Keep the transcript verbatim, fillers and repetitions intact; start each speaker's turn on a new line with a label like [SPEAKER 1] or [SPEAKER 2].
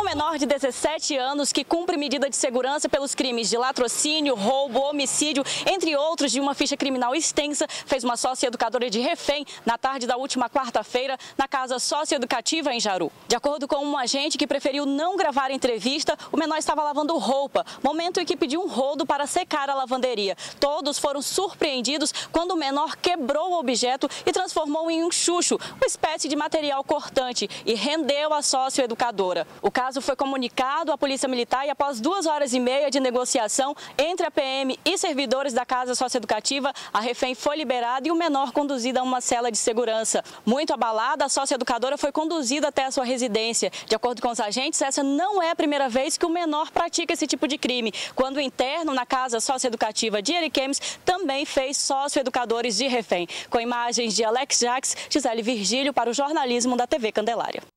[SPEAKER 1] menor de dezessete anos que cumpre medida de segurança pelos crimes de latrocínio, roubo, homicídio, entre outros, de uma ficha criminal extensa, fez uma socioeducadora de refém na tarde da última quarta-feira na casa socioeducativa em Jaru. De acordo com um agente que preferiu não gravar a entrevista, o menor estava lavando roupa, momento em que pediu um rodo para secar a lavanderia. Todos foram surpreendidos quando o menor quebrou o objeto e transformou em um chucho, uma espécie de material cortante, e rendeu a socioeducadora. O caso foi comunicado à Polícia Militar e após duas horas e meia de negociação entre a P M e servidores da casa socioeducativa, a refém foi liberada e o menor conduzido a uma cela de segurança. Muito abalada, a socioeducadora foi conduzida até a sua residência. De acordo com os agentes, essa não é a primeira vez que o menor pratica esse tipo de crime. Quando o interno na casa socioeducativa de Ariquemes também fez socioeducadores de refém. Com imagens de Alex Jacques, Gisele Virgílio para o jornalismo da T V Candelária.